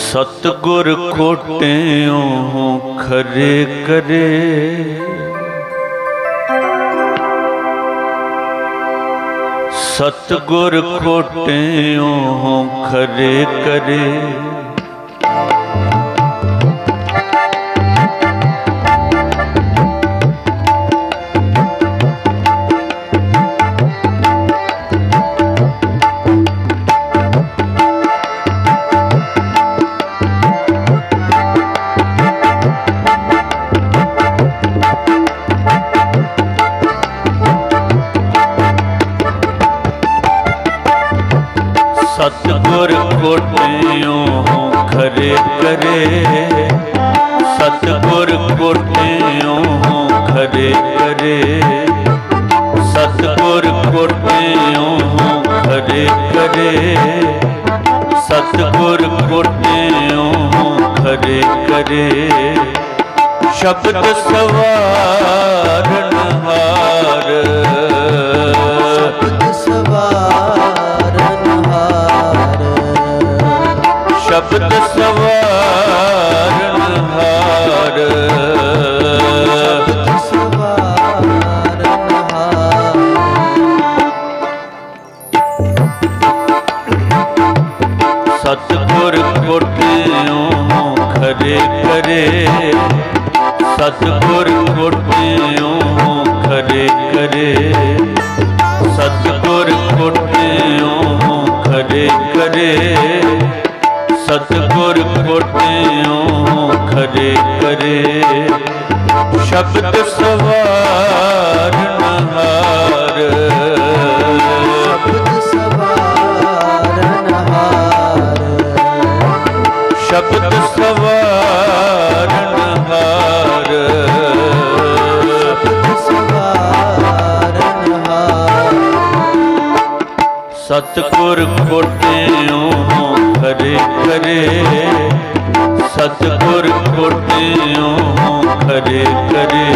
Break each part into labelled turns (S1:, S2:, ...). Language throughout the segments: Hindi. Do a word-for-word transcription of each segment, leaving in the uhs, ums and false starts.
S1: सतगुर खोटियों खरे करे, सतगुर खोटियों खरे करे। सतगुर खोटियों खरे करे, सतगुर खोटियों खरे करे, सतगुर खोटियों खरे करे, सतगुर खोटियों खरे करे। शब्द सवारन हार, शब्द सवारन हार, शब्द सवारन हार, शब्द सवारन हार। सतगुर खोटियों खरे करे, सतगुर खोटियों खरे करे, सतगुर खोटियों खरे करे, सतगुर खोटियों खरे करे। शब्द सवारन हार, शब्द सवारन हार, शब्द सवारन हार, शब्द सवारन हार। सतगुर खोटियों खरे करे, सतगुर खोटियों खरे करे,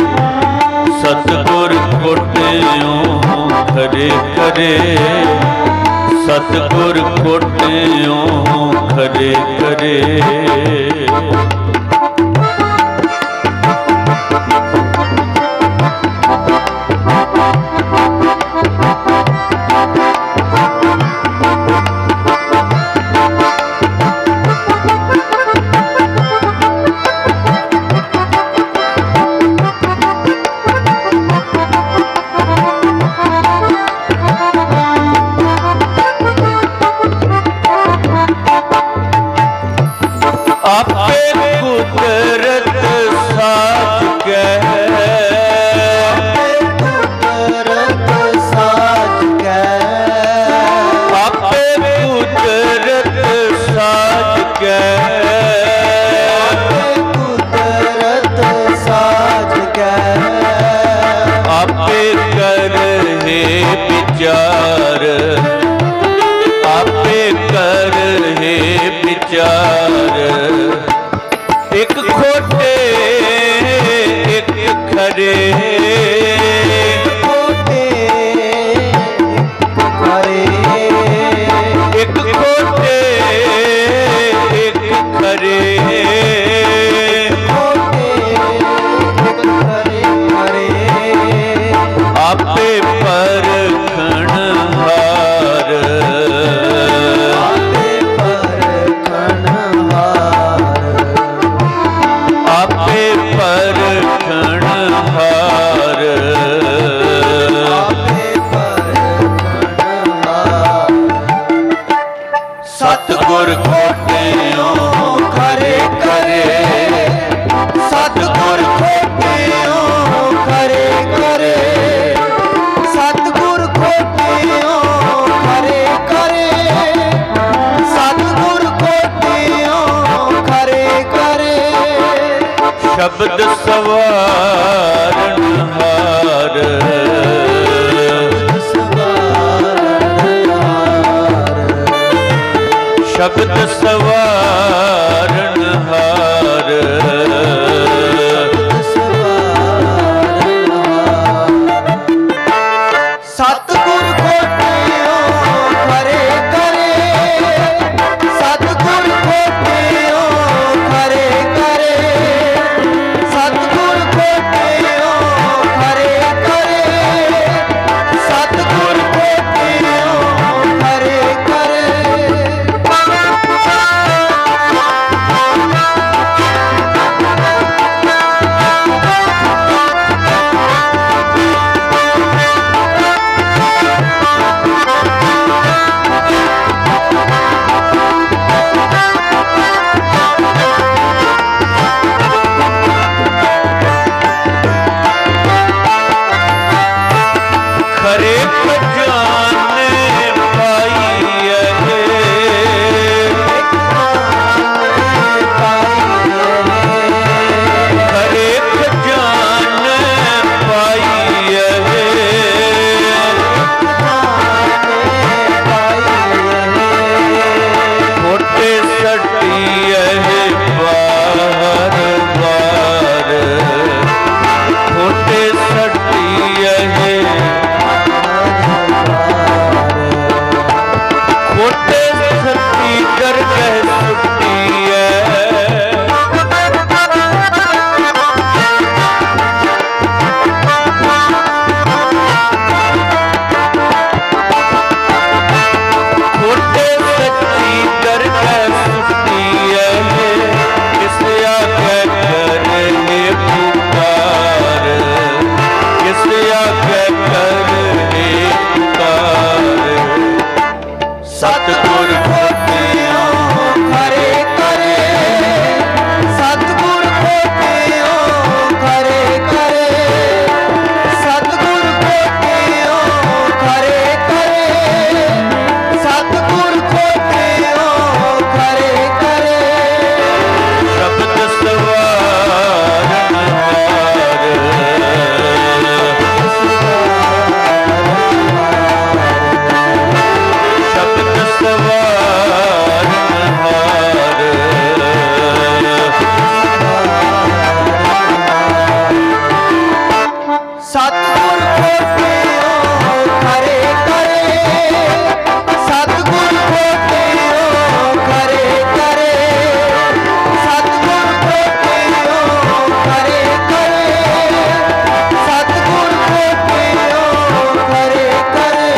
S1: सतगुर खोटियों खरे करे, सतगुर खोटियों खरे करे। आपे कुदरत साथ कह, कुदरत साथ कह, आपे कुदरत साथ कह, कुदरत साथ कह। आपे कर है विचार, आपे कर है विचार। एक खोटे एक खरे, खोटे एक खरे, एक खोटे एक खरे, खोटे एक खरे खरे। आपे परखण हार, आपे परखण हार, आपे परखण हार, आपे परखण हार। सतगुर खोटियों खरे करे, सतगुर खोटियों खरे करे, सतगुर खोटियों खरे करे, सतगुर खोटियों खरे करे। शब्द सवारन हार, शब्द सवारन हार, सतगुर खोटियों खरे करे, सतगुर खोटियों ਸਤਿਗੁਰ ਖੋਟਿਓ ਖਰੇ ਕਰੇ, ਸਤਿਗੁਰ ਖੋਟਿਓ ਖਰੇ ਕਰੇ, ਸਤਿਗੁਰ ਖੋਟਿਓ ਖਰੇ ਕਰੇ, ਸਤਿਗੁਰ ਖੋਟਿਓ ਖਰੇ ਕਰੇ। ਸ਼ਬਦ ਸਵਾਰਨ ਹਾਰ, ਸ਼ਬਦ ਸਵਾਰਨ ਹਾਰ, ਸਤਿਗੁਰ ਖੋਟਿਓ ਖਰੇ ਕਰੇ, ਸਤਿਗੁਰ ਖੋਟਿਓ ਖਰੇ ਕਰੇ, ਸਤਿਗੁਰ ਖੋਟਿਓ ਖਰੇ ਕਰੇ, ਸਤਿਗੁਰ ਖੋਟਿਓ ਖਰੇ ਕਰੇ।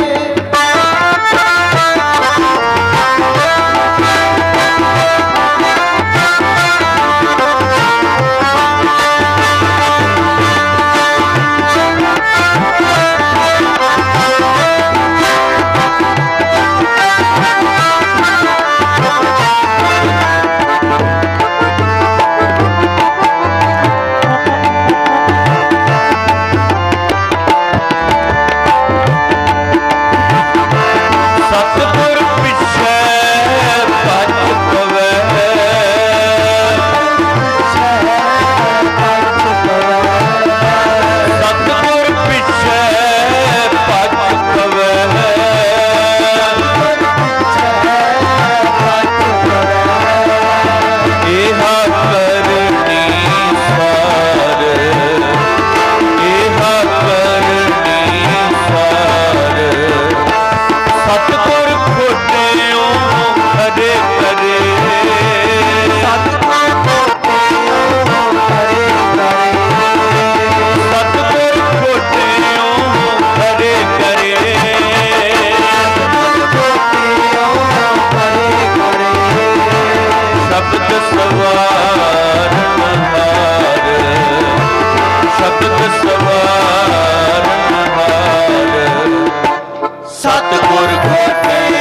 S1: ਸਤਿਗੁਰ ਪਿਛੈ ਭਜ ਪਵੈ, ਸਤਿਗੁਰ ਪਿਛੈ ਭਜ ਪਵੈ, ਏਹਾ ਕਰਨੀ ਸਾਰ, ਏਹਾ ਕਰਨੀ ਸਾਰ। ਸਤਿਗੁਰ ਖੋਟਿਓ ਖਰੇ ਕਰੇ, ਸਤਿਗੁਰ ਖੋਟਿਓ ਖਰੇ ਕਰੇ, ਸਤਿਗੁਰ ਖੋਟਿਓ ਖਰੇ ਕਰੇ, ਸਤਿਗੁਰ ਖੋਟਿਓ ਖਰੇ ਕਰੇ। ਸ਼ਬਦ ਸਵਾਰਨ ਹਾਰ, ਸ਼ਬਦ ਸਵਾਰਨ ਹਾਰ, ਸਤਿਗੁਰ ਖੋਟਿਓ